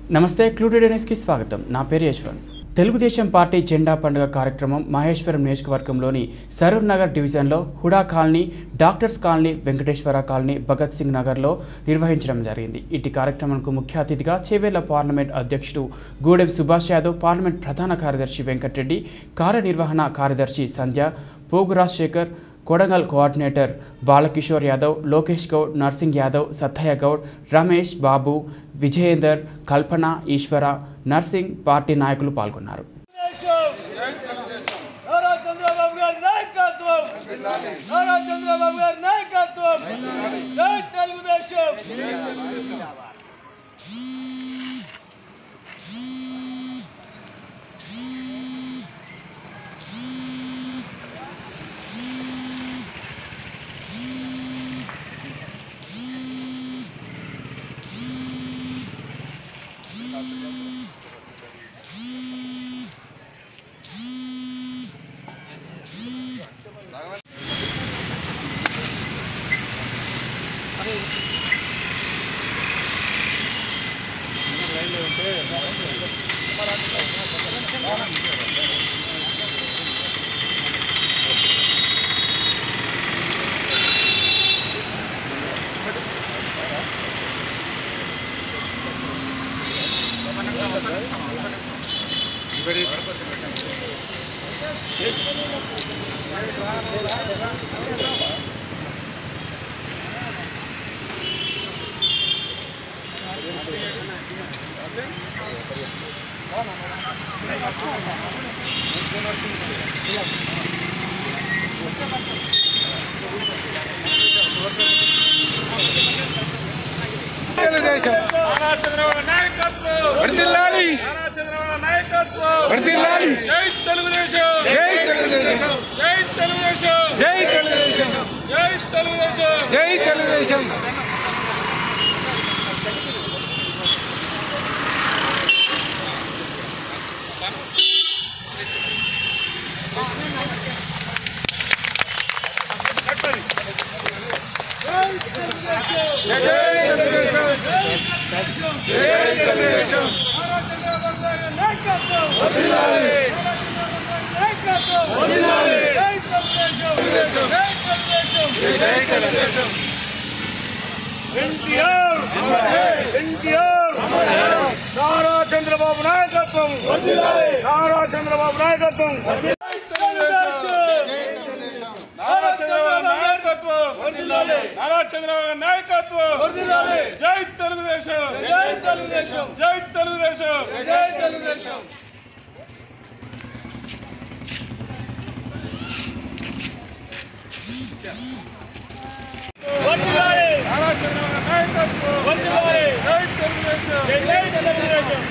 నమస్తే క్లూటెడ్ న్యూస్కి స్వాగతం. నా పేరు యశ్వంత్. తెలుగుదేశం పార్టీ జెండా పండుగ కార్యక్రమం మహేశ్వరం నియోజకవర్గంలోని సరూర్ నగర్ డివిజన్లో HUDA colony, doctors colony, Venkateswara colony, Bhagat Singh నగర్లో నిర్వహించడం జరిగింది. ఇటు కార్యక్రమానికి ముఖ్య అతిథిగా చేవేళ్ల పార్లమెంట్ అధ్యక్షుడు గూడెం సుభాష్ యాదవ్, పార్లమెంట్ ప్రధాన కార్యదర్శి వెంకటరెడ్డి, కార్యనిర్వహణ కార్యదర్శి సంధ్య, పోగు రాజశేఖర్, కొడంగల్ కోఆర్డినేటర్ బాలకిషోర్ యాదవ్, లోకేష్ గౌడ్, నర్సింగ్ యాదవ్, సత్తయ్య గౌడ్, రమేష్ బాబు, విజయేందర్, కల్పన, ఈశ్వర, నర్సింగ్ పార్టీ నాయకులు పాల్గొన్నారు. చంద్రబాబు నాయకత్వం, నారా చంద్రబాబు నాయకత్వం, నారా చంద్రబాబు నాయకత్వం, జై తెలుగుదేశం, జై తెలుగుదేశం, జై తెలుగుదేశం, జై తెలుగుదేశం. నారా చంద్రబాబు నాయకత్వం, జై తెలుగుదేశం, జై తెలుగుదేశం.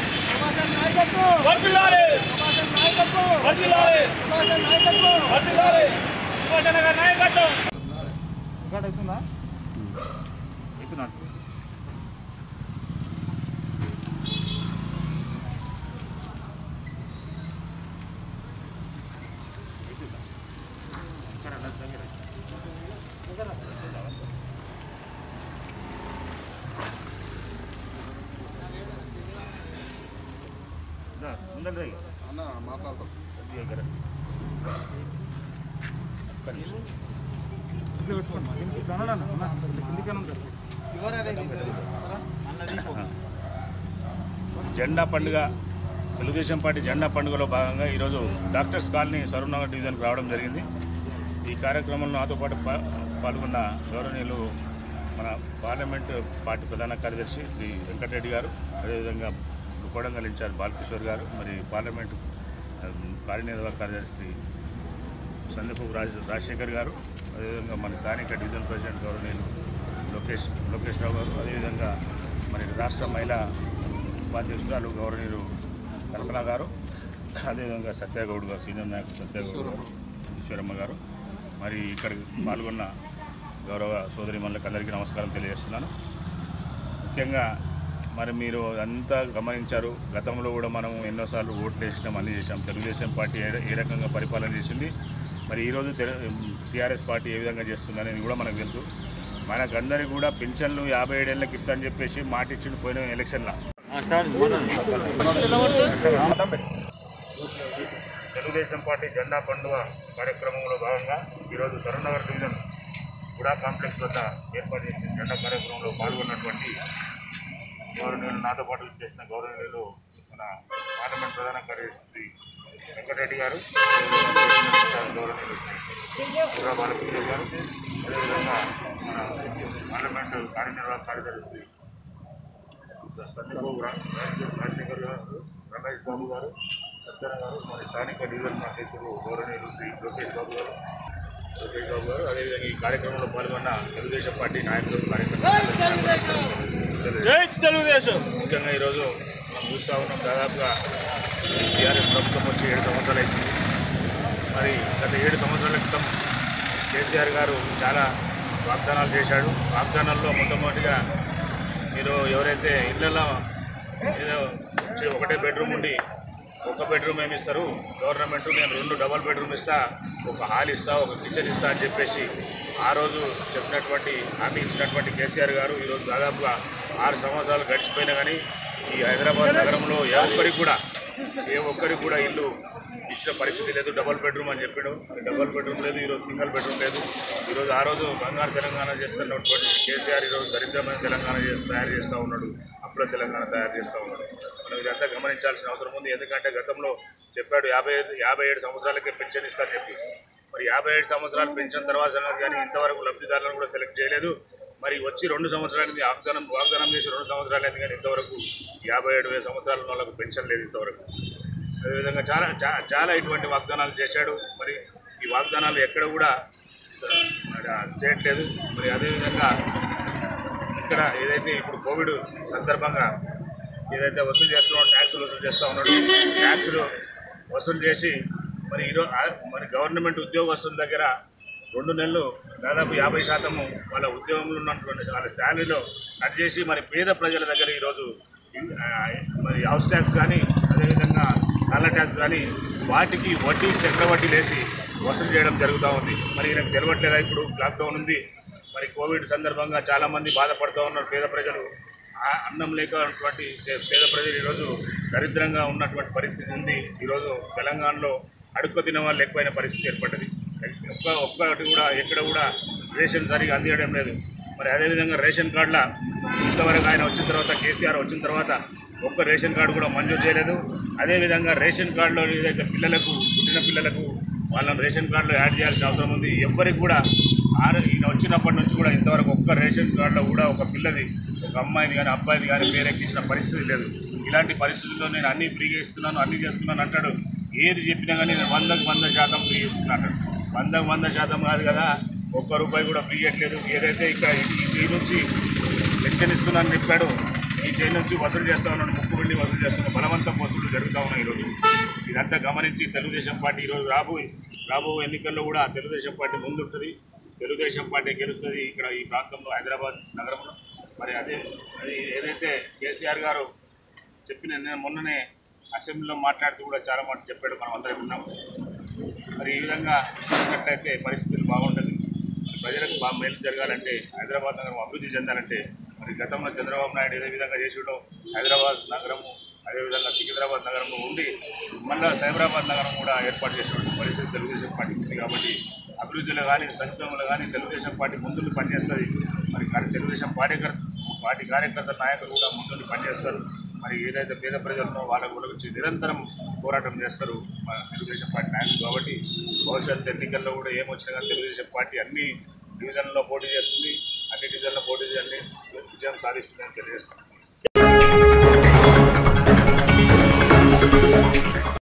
జెండా పండుగ, తెలుగుదేశం పార్టీ జెండా పండుగలో భాగంగా ఈరోజు డాక్టర్స్ కాలనీ సరూర్ నగర్ డివిజన్కి రావడం జరిగింది. ఈ కార్యక్రమంలో నాతో పాటు పాల్గొన్న గౌరవనీయులు మన పార్లమెంటు పార్టీ ప్రధాన కార్యదర్శి శ్రీ వెంకటరెడ్డి గారు, అదేవిధంగా కొడంగల్ ఇన్ఛార్జ్ బాలకిషోర్ గారు, మరి పార్లమెంటు కార్యనిర్వాహక కార్యదర్శి సందీప్ రాజశేఖర్ గారు, అదేవిధంగా మన స్థానిక డివిజన్ ప్రెసిడెంట్ గౌరవనీయులు లోకేష్ రావు గారు, అదేవిధంగా మరి రాష్ట్ర మహిళా ఉపాధ్యక్షురాలు గౌరవనీయులు కల్పన గారు, అదేవిధంగా సత్యగౌడ్ గారు, సీనియర్ నాయకులు సత్యగౌడ్ గారు, ఈశ్వరమ్మ గారు, మరి ఇక్కడికి పాల్గొన్న గౌరవ సోదరిమణులకు అందరికీ నమస్కారం తెలియజేస్తున్నాను. ముఖ్యంగా మరి మీరు అంతా గమనించారు, గతంలో కూడా మనం ఎన్నోసార్లు ఓట్లు వేసినాం, అన్నీ చేసాం. తెలుగుదేశం పార్టీ ఏ రకంగా పరిపాలన చేసింది, మరి ఈరోజు టీఆర్ఎస్ పార్టీ ఏ విధంగా చేస్తుందనేది కూడా మనకు తెలుసు. మనకందరికీ కూడా పెన్షన్లు 57 ఏళ్ళకి ఇస్తానని చెప్పేసి మాట ఇచ్చిండు పోయిన ఎలక్షన్లో. తెలుగుదేశం పార్టీ జెండా పండుగ కార్యక్రమంలో భాగంగా ఈరోజు సరూర్నగర్ డివిజన్ గుడా కాంప్లెక్స్ వద్ద ఏర్పాటు చేసిన జెండా కార్యక్రమంలో పాల్గొన్నటువంటి గౌరవనీయులు, నాతో పాటు చేసిన గౌరవనీయులు మన పార్లమెంట్ ప్రధాన కార్యదర్శి వెంకటరెడ్డి గారు, గౌరవనీయులు గుర్రా బాలకృష్ణ గారు, అదేవిధంగా మన పార్లమెంట్ కార్యనిర్వాహక కార్యదర్శి సంజీబాబు రాజశేఖర్ గారు, రమేష్ బాబు గారు, సత్యన గారు, మరి స్థానిక డివిజన్ అధ్యక్షులు గౌరవనీయులు శ్రీ లోకేష్ బాబు గారు, అదేవిధంగా ఈ కార్యక్రమంలో పాల్గొన్న తెలుగుదేశం పార్టీ నాయకులు, తెలుగుదేశం ముఖ్యంగా ఈరోజు మనం చూస్తూ ఉన్నాం. దాదాపుగా టీఆర్ఎస్ ప్రభుత్వం వచ్చి 7 సంవత్సరాలు అయింది. మరి గత 7 సంవత్సరాల క్రితం కేసీఆర్ గారు చాలా వాగ్దానాలు చేశాడు. వాగ్దానాల్లో మొట్టమొదటిగా మీరు ఎవరైతే ఇళ్ళలో ఏదో ఒకటే బెడ్రూమ్ ఉండి ఒక బెడ్రూమ్ ఏమి ఇస్తారు, గవర్నమెంట్ నేను 2 డబల్ బెడ్రూమ్ ఇస్తా, ఒక హాల్ ఇస్తా, ఒక కిచెన్ ఇస్తా అని చెప్పేసి ఆ రోజు చెప్పినటువంటి హామీ ఇచ్చినటువంటి కేసీఆర్ గారు ఈరోజు దాదాపుగా 6 సంవత్సరాలు గడిచిపోయినా కానీ ఈ హైదరాబాద్ నగరంలో ఏ ఒక్కరికి కూడా ఇల్లు ఇచ్చిన పరిస్థితి లేదు. డబల్ బెడ్రూమ్ అని చెప్పాడు, డబల్ బెడ్రూమ్ లేదు, ఈరోజు సింగిల్ బెడ్రూమ్ లేదు. ఈరోజు ఆ రోజు బంగారు తెలంగాణ చేస్తున్నటువంటి కేసీఆర్ ఈరోజు దరిద్రమైన తెలంగాణ తయారు చేస్తూ ఉన్నాడు, అప్పుల తెలంగాణ తయారు చేస్తూ ఉన్నాడు. మనం ఇదంతా గమనించాల్సిన అవసరం ఉంది. ఎందుకంటే గతంలో చెప్పాడు 57 సంవత్సరాలకే పెన్షన్ ఇస్తారని చెప్పి, మరి 57 సంవత్సరాలు పెన్షన్ తర్వాత సంగతి కానీ ఇంతవరకు లబ్ధిదారులను కూడా సెలెక్ట్ చేయలేదు. మరి వచ్చి 2 సంవత్సరాలకి వాగ్దానం చేసి 2 సంవత్సరాలు అయింది కానీ ఇంతవరకు 57 సంవత్సరాల వాళ్ళకు పెన్షన్ లేదు ఇంతవరకు. అదేవిధంగా చాలా ఇటువంటి వాగ్దానాలు చేశాడు. మరి ఈ వాగ్దానాలు ఎక్కడ కూడా చేయట్లేదు. మరి అదేవిధంగా ఇక్కడ ఏదైతే ఇప్పుడు కోవిడ్ సందర్భంగా ఏదైతే వసూలు చేస్తున్నాడో ట్యాక్సులు వసూలు చేస్తూ ఉన్నాడు, ట్యాక్సులు వసూలు చేసి మరి గవర్నమెంట్ ఉద్యోగస్తుల దగ్గర 2 నెలలు దాదాపు 50% వాళ్ళ ఉద్యోగంలో ఉన్నటువంటి వాళ్ళ శాలరీలో కట్ చేసి మరి పేద ప్రజల దగ్గర ఈరోజు మరి హౌస్ ట్యాక్స్ కానీ అదేవిధంగా నల్ల ట్యాక్స్ కానీ వాటికి వడ్డీ చక్రవడ్డీ లేసి వసూలు చేయడం జరుగుతూ ఉంది. మరి ఈయనకు తెలియట్లేదా? ఇప్పుడు లాక్డౌన్ ఉంది, మరి కోవిడ్ సందర్భంగా చాలామంది బాధపడుతూ ఉన్నారు పేద ప్రజలు. అన్నం లేకపోయినటువంటి పేద ప్రజలు ఈరోజు దరిద్రంగా ఉన్నటువంటి పరిస్థితి ఉంది. ఈరోజు తెలంగాణలో అడుక్కు తినే వాళ్ళు ఎక్కువైన పరిస్థితి ఏర్పడ్డది. ఒక్కటి కూడా ఎక్కడ కూడా రేషన్ సరిగా అందించడం లేదు. మరి అదేవిధంగా రేషన్ కార్డుల ఇంతవరకు ఆయన వచ్చిన తర్వాత కేసీఆర్ వచ్చిన తర్వాత ఒక్క రేషన్ కార్డు కూడా మంజూరు చేయలేదు. అదేవిధంగా రేషన్ కార్డులో ఏదైతే పుట్టిన పిల్లలకు వాళ్ళని రేషన్ కార్డులో యాడ్ చేయాల్సిన అవసరం ఉంది. ఎవ్వరికి కూడా ఈయన వచ్చినప్పటి నుంచి కూడా ఇంతవరకు ఒక్క రేషన్ కార్డులో కూడా ఒక పిల్లది, ఒక అమ్మాయిని కానీ అబ్బాయిని కానీ పేరెక్కించిన పరిస్థితి లేదు. ఇలాంటి పరిస్థితుల్లో నేను అన్నీ ఫ్రీగా ఇస్తున్నాను, అన్నీ చేస్తున్నాను అంటాడు. ఏది చెప్పినా కానీ నేను 100% ఫ్రీ ఇస్తున్నాను. 100% కాదు కదా, ₹1 కూడా ఫ్రీ ఇవ్వట్లేదు. ఏదైతే ఇక్కడ ఈ జైలు నుంచి పెన్షన్ ఇస్తున్నానని చెప్పాడు, ఈ జైలు నుంచి వసూలు చేస్తూ ఉన్నాడు, ముక్కు వెళ్ళి వసూలు చేస్తున్నాడు, బలవంతం వసూలు జరుగుతూ ఉన్నాయి ఈరోజు. ఇదంతా గమనించి తెలుగుదేశం పార్టీ ఈరోజు రాబో ఎన్నికల్లో కూడా తెలుగుదేశం పార్టీ ముందుంటుంది, తెలుగుదేశం పార్టీ గెలుస్తుంది ఇక్కడ ఈ ప్రాంతంలో హైదరాబాద్ నగరంలో. మరి అది ఏదైతే కేసీఆర్ గారు చెప్పిన మొన్ననే అసెంబ్లీలో మాట్లాడుతూ కూడా చాలా మాట చెప్పాడు, మనం అందరం విన్నాం. మరి ఈ విధంగా చూసినట్లయితే పరిస్థితులు బాగుంటుంది. ప్రజలకు బాగా మేలు జరగాలంటే, హైదరాబాద్ నగరం అభివృద్ధి చెందాలంటే మరి గతంలో చంద్రబాబు నాయుడు ఏ విధంగా చేసిండో హైదరాబాద్ నగరము అదేవిధంగా సికింద్రాబాద్ నగరంలో ఉండి మళ్ళీ సైబరాబాద్ నగరం కూడా ఏర్పాటు చేసినటువంటి పరిస్థితి తెలుగుదేశం పార్టీ ఉంది. కాబట్టి అభివృద్ధిలో కానీ సంక్షేమంలో కానీ తెలుగుదేశం పార్టీ ముందుండి పనిచేస్తుంది. మరి తెలుగుదేశం పార్టీ కార్యకర్త నాయకులు కూడా ముందుండి పనిచేస్తారు. మరి ఏదైతే పేద ప్రజలను వాళ్ళ గురించి నిరంతరం పోరాటం చేస్తారు మన తెలుగుదేశం పార్టీ నాయకులు. కాబట్టి భవిష్యత్ ఎన్నికల్లో కూడా ఏమొచ్చినా కానీ తెలుగుదేశం పార్టీ అన్ని డివిజన్లలో పోటీ చేస్తుంది, అన్ని డివిజన్లో పోటీ చేయాలని విజయం సాధిస్తుందని తెలియజేస్తుంది.